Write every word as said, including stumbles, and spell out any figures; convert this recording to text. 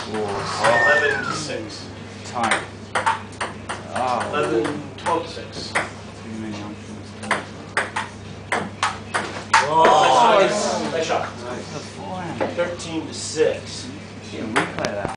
eleven to six. Time. Oh. eleven, twelve to six. Too many options. Oh, nice shot. Nice shot. Nice. thirteen to six. Can we play that?